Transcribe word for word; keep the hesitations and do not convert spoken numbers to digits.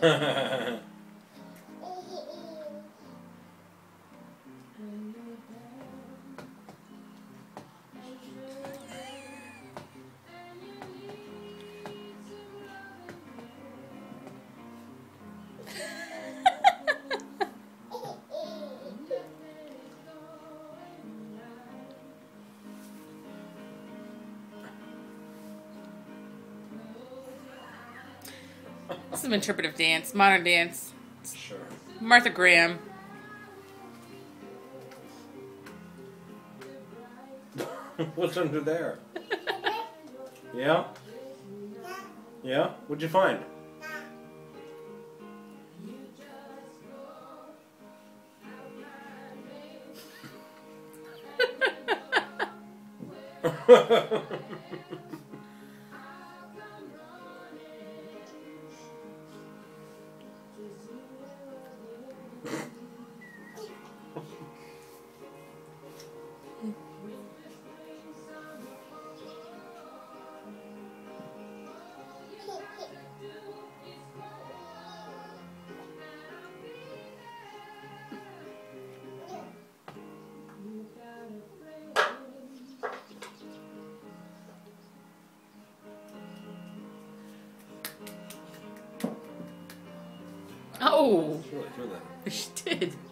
This is interpretive dance, modern dance. Sure. Martha Graham. What's under there? Yeah? Yeah? What'd you find? Oh, She really threw that. she did.